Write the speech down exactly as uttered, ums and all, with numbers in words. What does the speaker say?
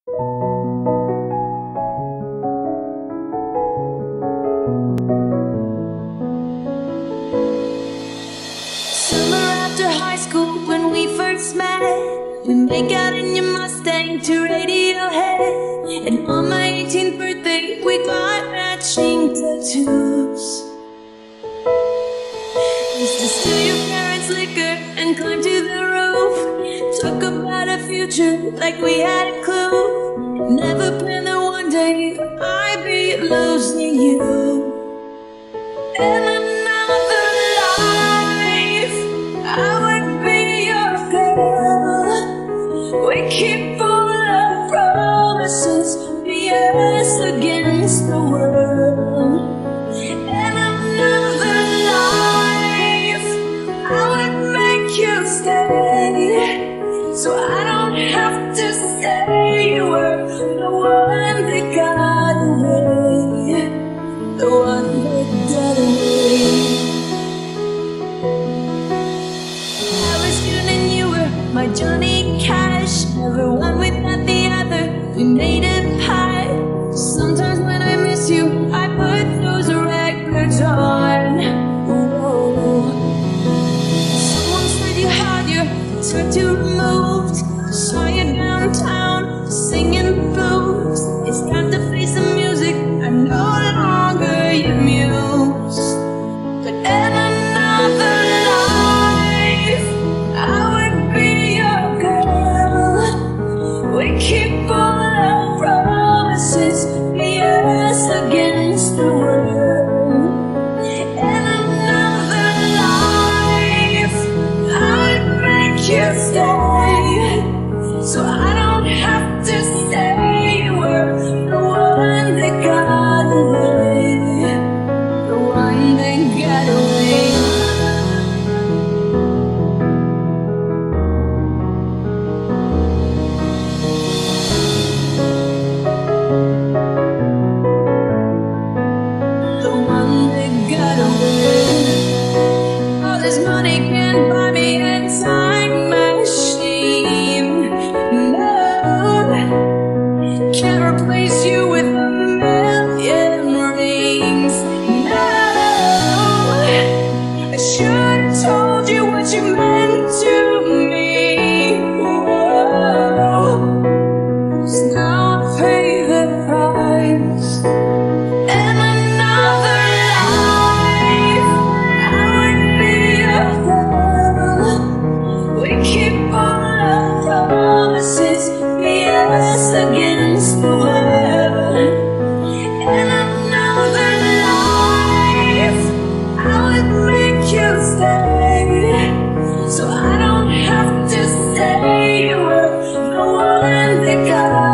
Summer after high school when we first met, we make out in your Mustang to Radiohead. And on my eighteenth birthday we got matching tattoos. Used to steal your parents' liquor and climb to the roof. Talk about a future like we had a clue. Never planned that one day I'd be losing you. And another life I would be your girl. We keep all our promises, be us against the world. And another life I would make you stay, so I don't have to say you were the one that got away, the one that got away. I was June and you were my Johnny Cash. Never one without the other, we made a pact. Sometimes when I miss you, I put those records on. Whoa. Someone said you had your tattoo removed. Saw you downtown singing blues. It's time to face the music, I'm no longer your muse. But in another life I would be your girl. We keep all our promises, be us against the world. In another life I would make you stay, so I don't have to say you were the one that got away, the one that got away. The one that got away. All this money can't buy me a time machine. No, can't replace you with a million rings. No, I should've told you what you meant to me. Whoa, 'cause now I pay the price. In another life I would be your girl. We keep all our promises, be us against the world. In another life I would make you stay, so I don't have to say you were the one that got